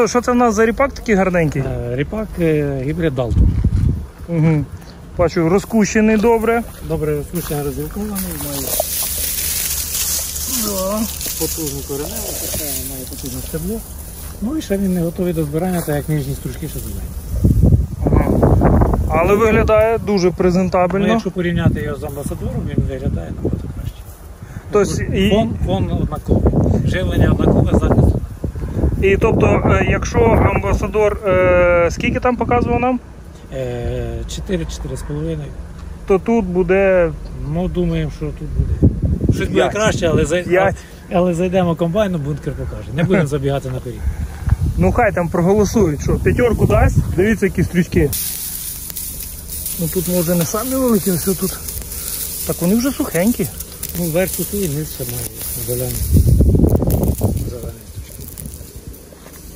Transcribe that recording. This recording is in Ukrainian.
Що це в нас за ріпак такий гарненький? Ріпак гібрид Далтон. Угу. Бачу, розкущений добре. Добре розкущений, розвілкований, має потужну кореневу, має потужне стебло. Ну і ще він не готовий до збирання, так як ніжні стружки ще додаємо. Але виглядає дуже презентабельно. Ну, якщо порівняти його з амбасадором, він виглядає набагато краще. Тобто, Фон однаковий, живлення однакове, захист. І тобто, якщо амбасадор, скільки там показував нам? 4-4,5. То тут буде... Ну, думаємо, що тут буде. Щось буде краще, але зайдемо в комбайн, бункер покаже. Не будемо забігати наперед. Ну хай там проголосують, що п'ятерку дасть, дивіться які стрічки. Ну тут може не самі великі, все тут. Так вони вже сухенькі. Ну, верх сухий, низ ще має.